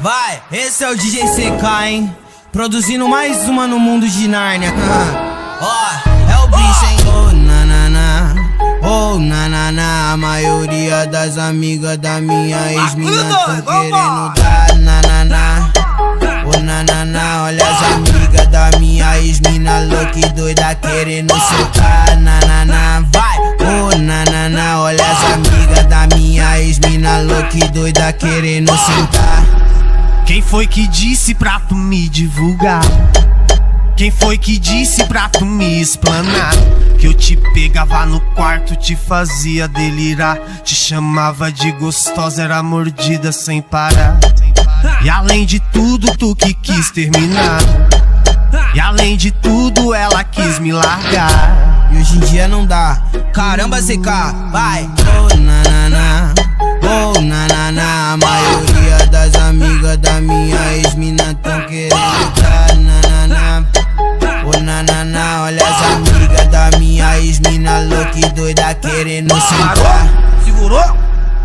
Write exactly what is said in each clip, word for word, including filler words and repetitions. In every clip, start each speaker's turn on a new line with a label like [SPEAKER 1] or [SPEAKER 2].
[SPEAKER 1] Vai, esse é o D J C K, hein? Produzindo mais uma no mundo de Nárnia. Ó, oh, é o bicho, hein? Oh, nanana, oh, nanana. A maioria das amigas da minha ex-mina tão querendo dar nanana. Oh, nanana, olha as amigas da minha ex-mina louca e doida querendo soltar nanana. Vai, oh, nanana, olha as amigas da minha ex-mina louca e doida querendo sentar.
[SPEAKER 2] Quem foi que disse pra tu me divulgar? Quem foi que disse pra tu me explanar? Que eu te pegava no quarto, te fazia delirar, te chamava de gostosa, era mordida sem parar. E além de tudo, tu que quis terminar. E além de tudo, ela quis me largar.
[SPEAKER 1] E hoje em dia não dá. Caramba, C K, vai. Oh, nanana, oh, nanana. A maioria das amigas da minha ex-mina tão querendo dar nanana. Oh, nanana, olha as amigas da minha ex-mina louca e doida querendo sentar.
[SPEAKER 3] Segurou?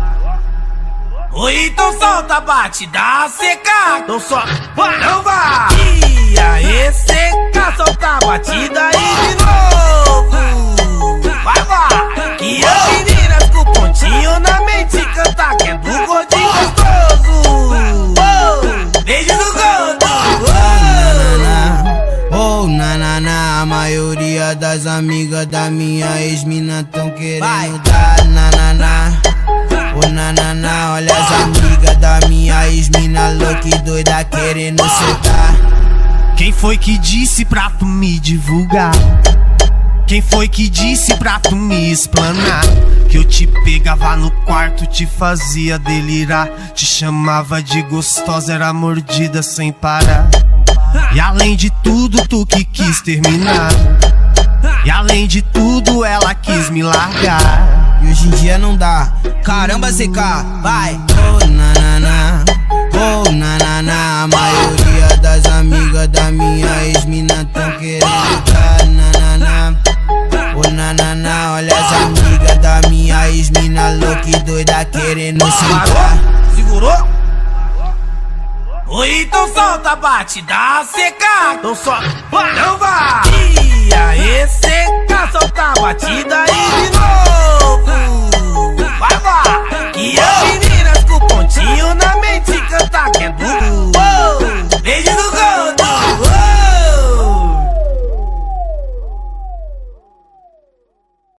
[SPEAKER 3] Oi, então solta a batida, C K. Então só, vai, não vai. E aí, C K, solta a batida aí de novo. Vai, vai. Que as meninas com pontinho na mente cantar, que é do gordinho gostoso. Oh, beijo do gordo.
[SPEAKER 1] Oh, nanana, a maioria das amigas da minha ex-mina tão querendo dar nanana. Oh, nanana, olha as amigas da minha ex-mina louca e doida querendo soltar.
[SPEAKER 2] Quem foi que disse pra tu me divulgar? Quem foi que disse pra tu me explanar? Que eu te pegava no quarto, te fazia delirar, te chamava de gostosa, era mordida sem parar. E além de tudo, tu que quis terminar. E além de tudo, ela quis me largar.
[SPEAKER 1] E hoje em dia não dá. Caramba, C K, vai. Oh, nanana, oh, nanana. A maioria das amigas da minha ex-mina tão querendo dar nanana. Oh, nanana, olha as amigas da minha ex-mina louca e doida querendo sentar.
[SPEAKER 3] Segurou? Oi, então solta a batida, C K. Então só, vai, não vai. E aí, C K, solta a batida